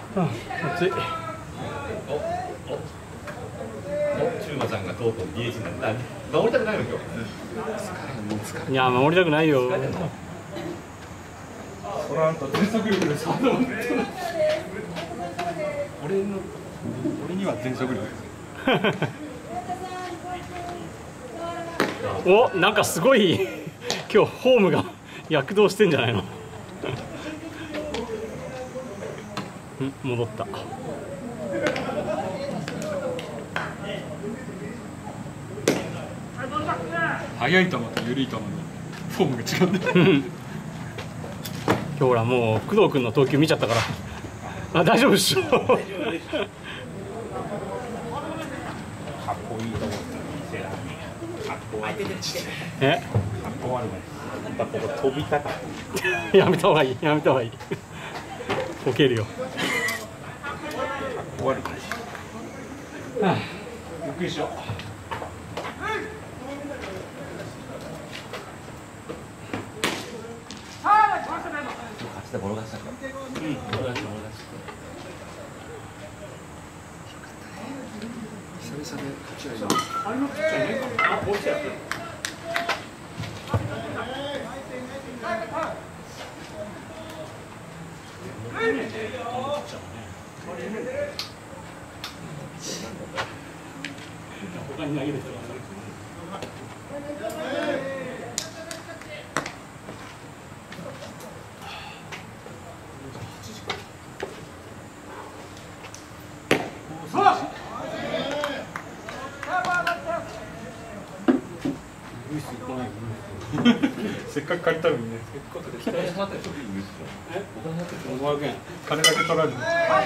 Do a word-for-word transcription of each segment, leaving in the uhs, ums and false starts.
暑い。 お、お、お、中馬ちゃんがとうとう ディーエイチ になった。守りたくないの今日。 いや守りたくないよ。 そらあんた全速力でサード持ってる。俺の俺には全速力。 お、なんかすごい今日ホームが躍動してんじゃないの。ん、戻った。 速い球と緩い球のフォームが違うんだよ。 今日ほらもう工藤君の投球見ちゃったから。あ、大丈夫っしょ。 かっこいいと思ってかっこ悪い。 え？ かっこ悪い。だって飛びたかった。 やめた方がいい。やめた方がいい。こけるよ。 かっこ悪い。はあ、ゆっくりしよう。で転がしたか。うん、転がした転がした。久々で勝ち合いだ。あれの勝ち合いね。あ、落ちちゃった。他に投げる人が。せっかく借りたのにね。せっかくで期待してもらったらちょっといいですよ。え？お金だけごひゃくえん。金だけ取られる。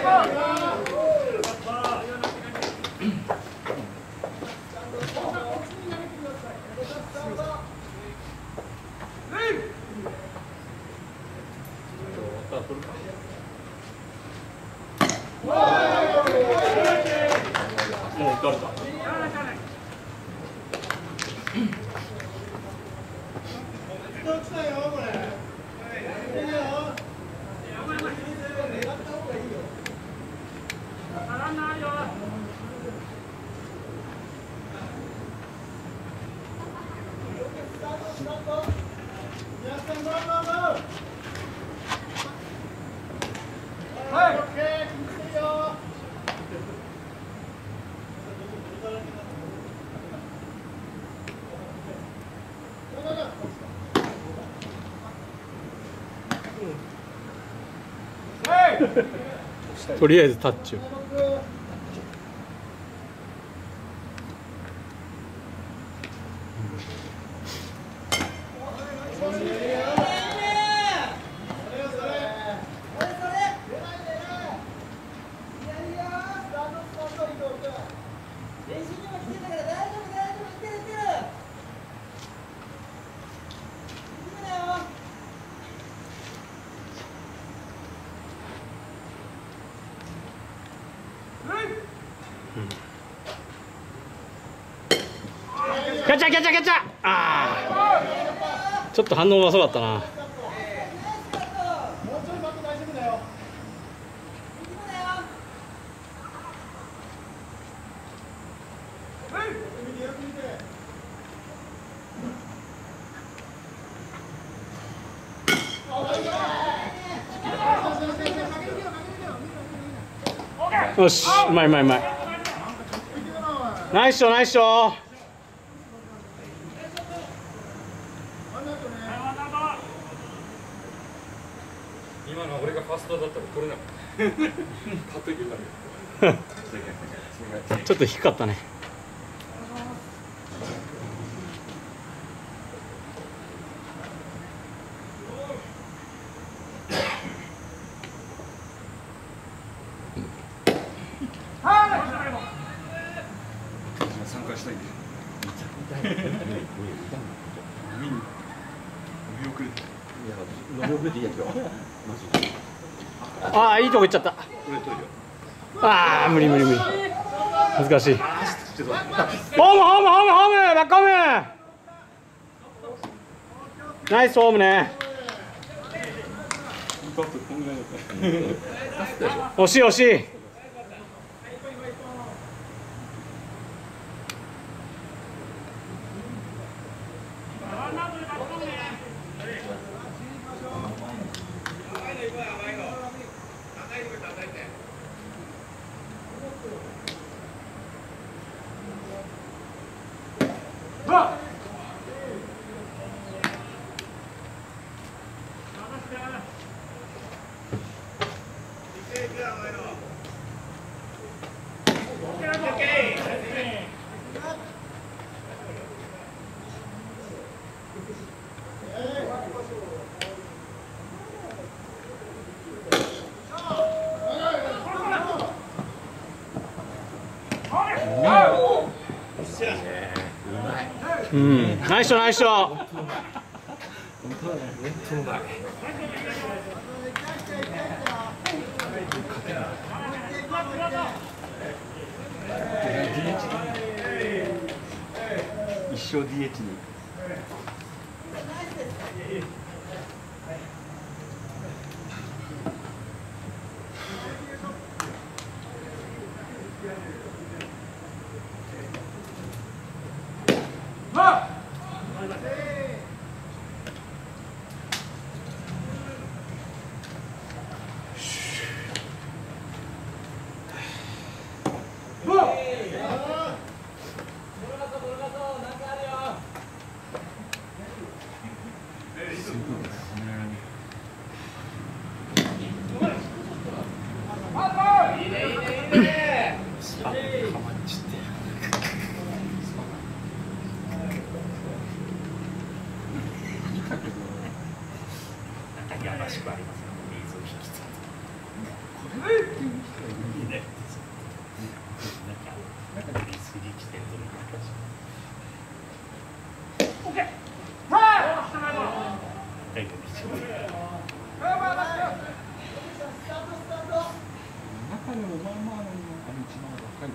もう打たれた。 とりあえずタッチを。キャッチャーキャッチャーキャッチャー。ああ、ちょっと反応が遅かったな。よし、うまいうまいうまい。ナイスショーナイスショー。 今の俺がファーストだったら取れなかった。 ちょっと低かったね。 参加したいんで。 ああ、いいとこ行っちゃった。ああ、無理無理無理。難しい。ホームホームホームホームバックホーム。ナイスホームね。 ートアップこんぐらいだった。 惜しい惜しい。うん、ナイスショナイスショ。 本当だね、本当うまい。一生 ディーエイチ に。 やらしくありますね。水を引きつけて。これっていう人がいるね。なんか、なんか水に来てるとみたいな感じ。オッケー。はい。だいぶ道を。 中でもまあまああの一番若い。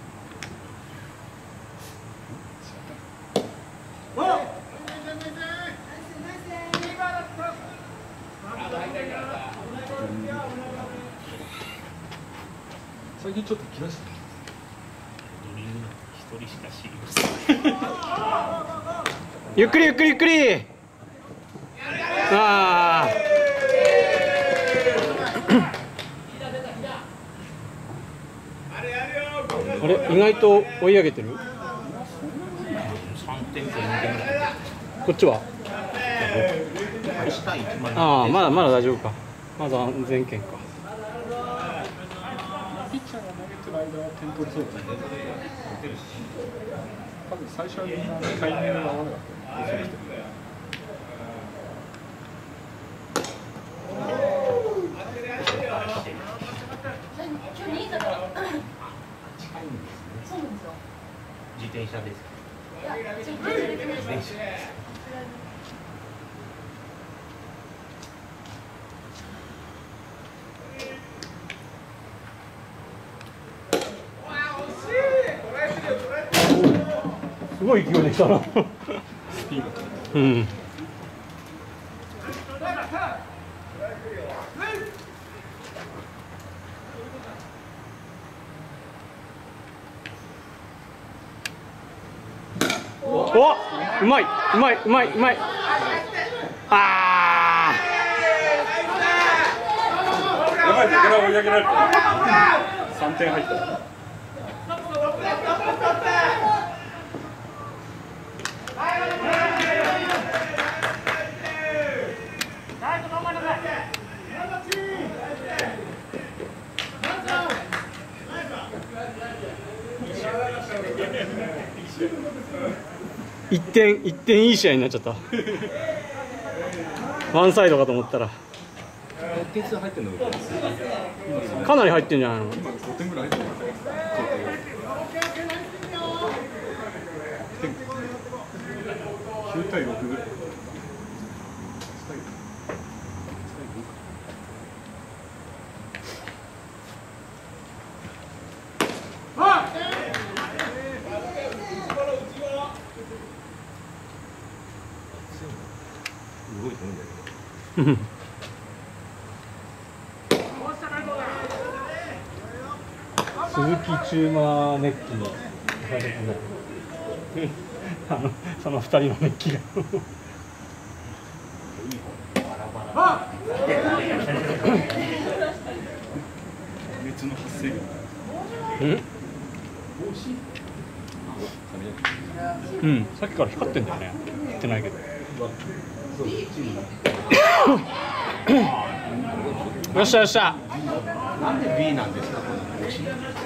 最近ちょっと来ました。 ドリングなんて一人しか知りません。 ゆっくりゆっくりゆっくり。ああ。あれ意外と追い上げてる。 三点と四点ぐらい。 こっちは。ああまだまだ大丈夫か。まだ安全圏か。 ピッチャーが投げてる間は点取りそうですね。多分最初はみんなタイミングが合わなかった。 自転車です。 いや、自転車で来ました。 すごい勢いでしたな。 スピード。 うん。お、うまい、うまい、うまい、うまい。ああ。 やばい、これは追い上げられた。三点入った。 一点一点いい試合になっちゃった。ワンサイドかと思ったら。 点数入ってんの？ かなり入ってんじゃないの？ 今ごてんぐらい入ってる。九対六ぐらい。 動いてるんだけど。 鈴木中馬熱気にあのそのふたりの熱気が熱の発生うんうん、さっきから光ってんだよね。光ってないけど。よっしゃよっしゃ。 なんで B なんですかこの帽子。